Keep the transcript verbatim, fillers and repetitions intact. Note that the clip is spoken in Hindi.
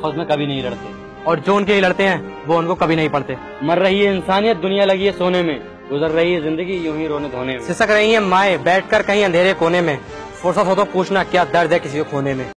आपस में कभी नहीं लड़ते, और जो उनके लिए लड़ते हैं वो उनको कभी नहीं पढ़ते। मर रही है इंसानियत, दुनिया लगी है सोने में, गुजर रही है जिंदगी यूं ही रोने धोने में। सिसक रही है माए बैठकर कहीं अंधेरे कोने में, फुर्सत हो तो पूछना क्या दर्द है किसी को खोने में।